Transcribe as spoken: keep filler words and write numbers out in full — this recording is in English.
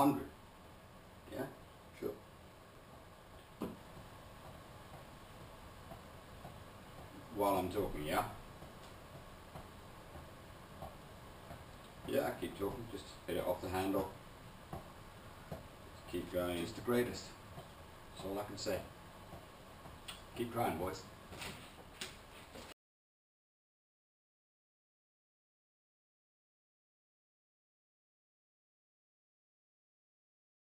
hundred. Yeah, sure. While I'm talking, yeah? Yeah, keep talking, just hit it off the handle. Just keep going, it's the greatest. That's all I can say. Keep trying, boys.